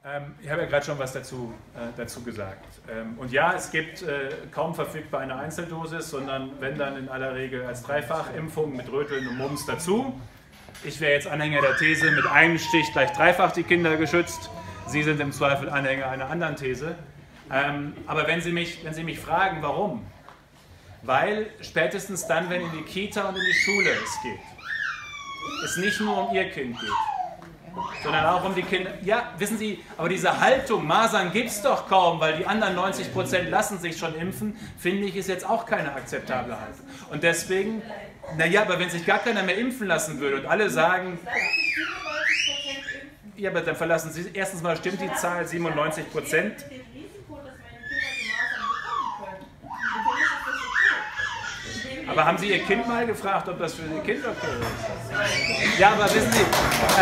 Ich habe ja gerade schon was dazu gesagt. Und ja, es gibt kaum verfügbar eine Einzeldosis, sondern wenn dann in aller Regel als Dreifachimpfung mit Röteln und Mumps dazu. Ich wäre jetzt Anhänger der These, mit einem Stich gleich dreifach die Kinder geschützt. Sie sind im Zweifel Anhänger einer anderen These. Aber wenn Sie mich fragen, warum? Weil spätestens dann, wenn in die Kita und in die Schule es geht, es nicht nur um Ihr Kind geht, sondern auch um die Kinder. Ja, wissen Sie, aber diese Haltung, Masern gibt es doch kaum, weil die anderen 90% lassen sich schon impfen, finde ich, ist jetzt auch keine akzeptable Haltung. Und deswegen, naja, aber wenn sich gar keiner mehr impfen lassen würde und alle sagen, ja, aber dann verlassen Sie, erstens mal stimmt die Zahl 97%. Aber haben Sie Ihr Kind mal gefragt, ob das für Ihr Kind okay ist? Ja, aber wissen Sie,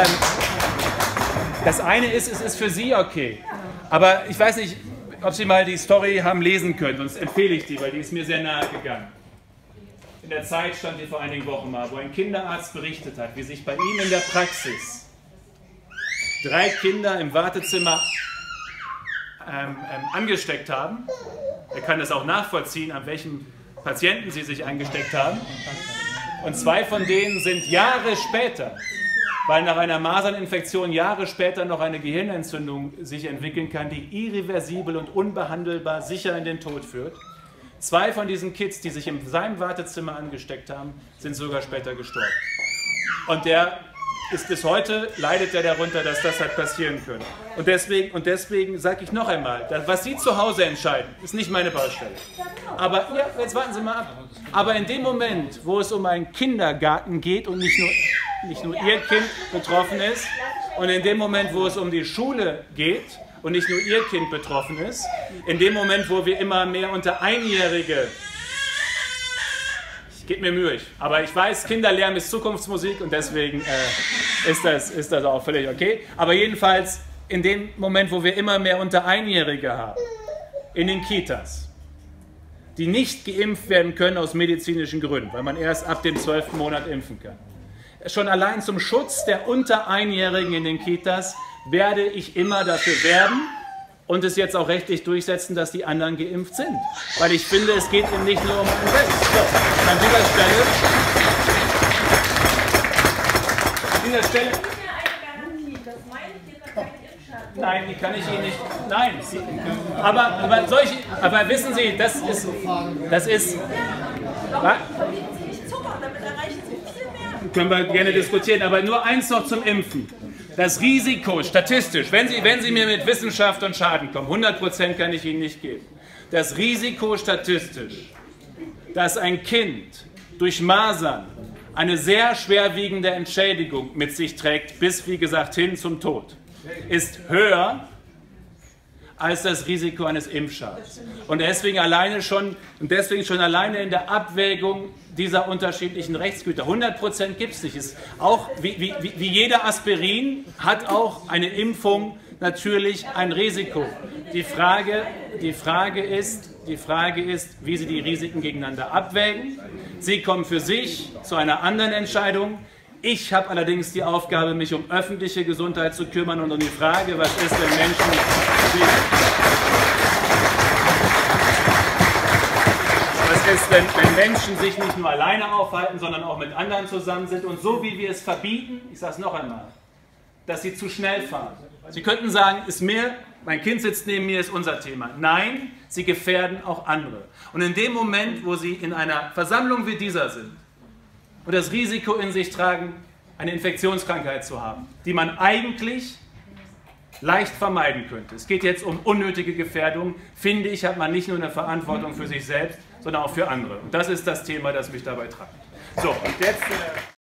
das eine ist, es ist für Sie okay. Aber ich weiß nicht, ob Sie mal die Story haben lesen können, sonst empfehle ich die, weil die ist mir sehr nahe gegangen. In der Zeit stand die vor einigen Wochen mal, wo ein Kinderarzt berichtet hat, wie sich bei ihm in der Praxis 3 Kinder im Wartezimmer angesteckt haben. Er kann das auch nachvollziehen, an welchem Patienten sie sich angesteckt haben. Und 2 von denen sind Jahre später, weil nach einer Maserninfektion Jahre später noch eine Gehirnentzündung sich entwickeln kann, die irreversibel und unbehandelbar sicher in den Tod führt. 2 von diesen Kids, die sich in seinem Wartezimmer angesteckt haben, sind sogar später gestorben. Und der ist bis heute, leidet er darunter, dass das hat passieren können. Und deswegen sage ich noch einmal, was Sie zu Hause entscheiden, ist nicht meine Baustelle. Aber, ja, jetzt warten Sie mal ab. Aber in dem Moment, wo es um einen Kindergarten geht und nicht nur Ihr Kind betroffen ist, und in dem Moment, wo es um die Schule geht und nicht nur Ihr Kind betroffen ist, in dem Moment, wo wir immer mehr unter Einjährige, ich gebe mir Mühe, aber ich weiß, Kinderlärm ist Zukunftsmusik und deswegen ist das auch völlig okay. Aber jedenfalls in dem Moment, wo wir immer mehr unter Einjährige haben, in den Kitas, die nicht geimpft werden können aus medizinischen Gründen, weil man erst ab dem 12. Monat impfen kann. Schon allein zum Schutz der unter Einjährigen in den Kitas werde ich immer dafür werben und es jetzt auch rechtlich durchsetzen, dass die anderen geimpft sind. Weil ich finde, es geht eben nicht nur um ein Recht. So, an dieser Stelle nein, die kann ich Ihnen nicht. Nein. Aber wissen Sie, das ist. Können wir gerne diskutieren, aber nur eins noch zum Impfen. Das Risiko statistisch, wenn Sie mir mit Wissenschaft und Schaden kommen, 100% kann ich Ihnen nicht geben. Das Risiko statistisch, dass ein Kind durch Masern eine sehr schwerwiegende Entschädigung mit sich trägt, bis, wie gesagt, hin zum Tod, ist höher als das Risiko eines Impfschadens. Und deswegen schon alleine in der Abwägung dieser unterschiedlichen Rechtsgüter. 100% gibt es nicht. Ist auch, wie jeder Aspirin hat auch eine Impfung natürlich ein Risiko. Die Frage ist, wie Sie die Risiken gegeneinander abwägen. Sie kommen für sich zu einer anderen Entscheidung. Ich habe allerdings die Aufgabe, mich um öffentliche Gesundheit zu kümmern und um die Frage, was ist, wenn Menschen sich nicht nur alleine aufhalten, sondern auch mit anderen zusammen sind und so wie wir es verbieten, ich sage es noch einmal, dass sie zu schnell fahren. Sie könnten sagen, ist mir, mein Kind sitzt neben mir, ist unser Thema. Nein, sie gefährden auch andere. Und in dem Moment, wo sie in einer Versammlung wie dieser sind und das Risiko in sich tragen, eine Infektionskrankheit zu haben, die man eigentlich leicht vermeiden könnte. Es geht jetzt um unnötige Gefährdung. Finde ich, hat man nicht nur eine Verantwortung für sich selbst, sondern auch für andere. Und das ist das Thema, das mich dabei treibt. So, und jetzt